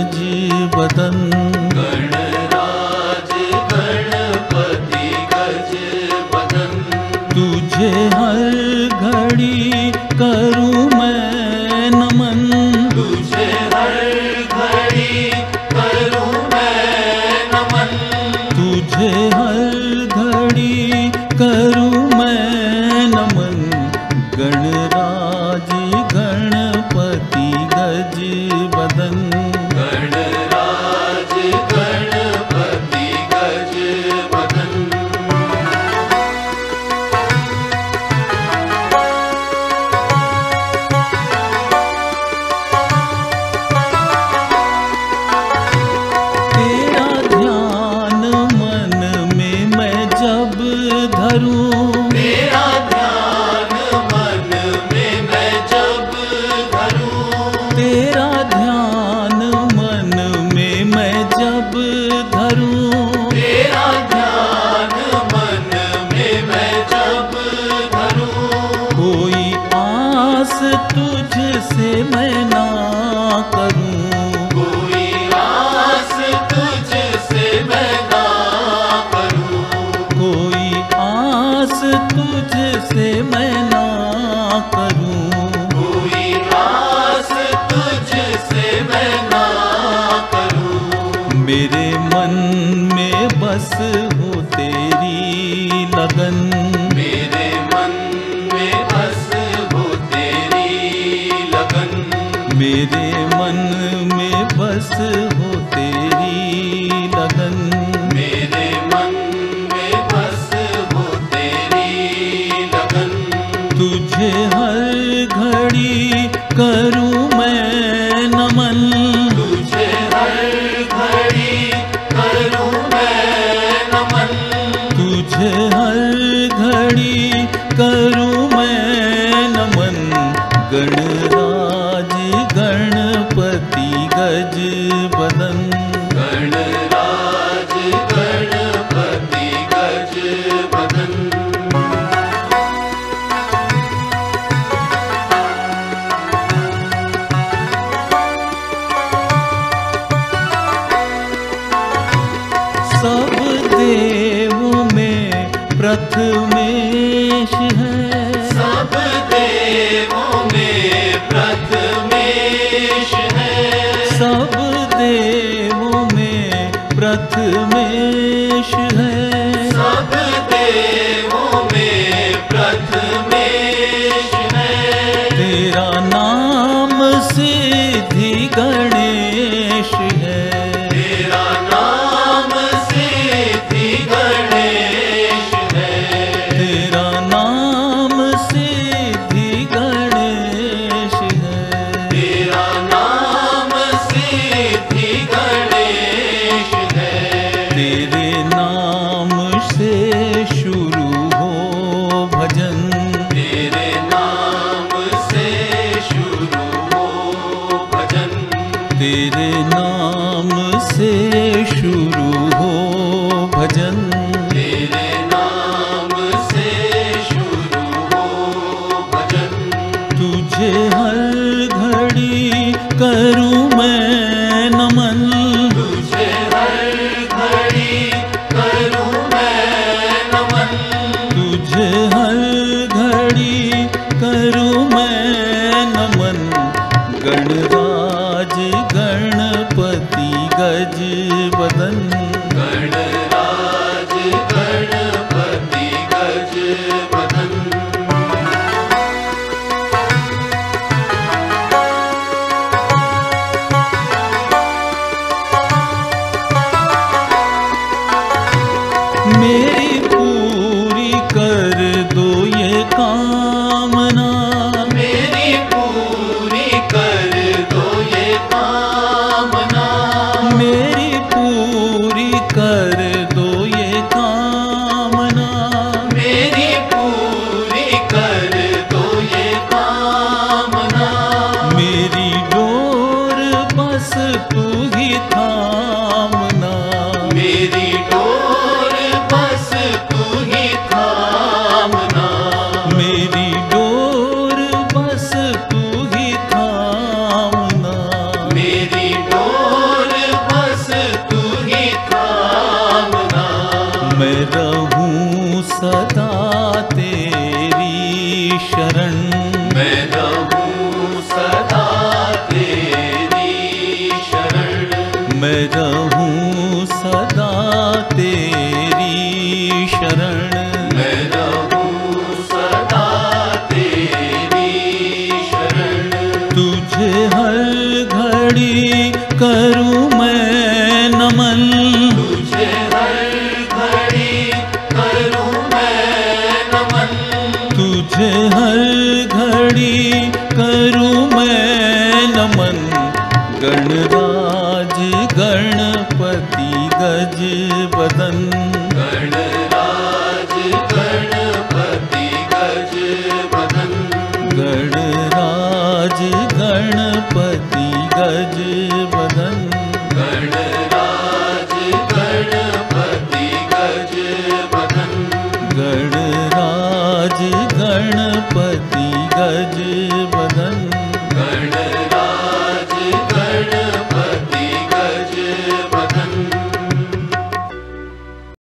गज बदन। गणराज गणपति गज बदन। तुझे हर घड़ी करूं मैं नमन। तुझे हर घड़ी करूं मैं नमन। तुझे हर घड़ी करूं मैं नमन। गणराज गणपति गज बदन। गणराज गणपति गज बदन। तेरा ध्यान मन में मैं जब धरूं। तेरा ध्यान मन में मैं जब धरूं। तेरा ध्यान मन में मैं जब धरूं। तेरा ध्यान मन में मैं जब धरूं। कोई आस तुझसे मैं ना करूं। कोई आस तुझसे मैं ना करूं। कोई आस तुझसे मैं ना करूं। कोई आस तुझसे मैं ना करूं। मेरे मन में बस हो तेरी लगन। मेरे मन में बस हो तेरी लगन। मेरे मन में बस हो तेरी लगन। मेरे मन में बस हो तेरी लगन। तुझे हर घड़ी करूं मैं नमन। तुझे हर घड़ी करूं मैं नमन। तुझे हर घड़ी करूं मैं नमन। गणराज गणपति गज बदन। गणराज गणपति गज बदन। सब देवों में प्रथमेश है। सब देवों में प्रथमेश है। सब देवों में प्रथमेश है। सब देवों में प्रथमेश है। तेरा नाम सिद्धि गणेश है। तेरा नाम सिद्धि गणेश है। तेरा नाम सिद्धि गणेश है। तेरा नाम सिद्धि गणेश है। तेरे नाम से शुरू हो भजन। तेरे नाम से शुरू हो भजन। तेरे नाम से शुरू हो भजन। तेरे नाम से शुरू हो भजन। तुझे हर घड़ी करूं मैं नमन। तुझे हर घड़ी करूं मैं नमन। तुझे हर घड़ी करूं मैं नमन। गणराज गणपति गज बदन। गणराज गणपति गज बदन। मेरी पूरी कर दो ये कामना। मेरी पूरी कर दो ये कामना। मेरी पूरी कर दो ये कामना। मेरी पूरी कर दो ये कामना। मेरी डोर बस तू ही थामना। मेरी डोर बस शरण। मैं रहूं सदा तेरी शरण। मैं रहूं सदा तेरी शरण। मैं रहूं सदा तेरी शरण। तुझे हर घड़ी करूं मैं नमन। तुझे हर घड़ी करूं मैं नमन। तुझे हर घड़ी करूं मैं नमन। गणराज गणपति गज बदन। गणराज गणपति गज बदन। गणराज गणपति गज बदन। गणराज गणपति गज बदन।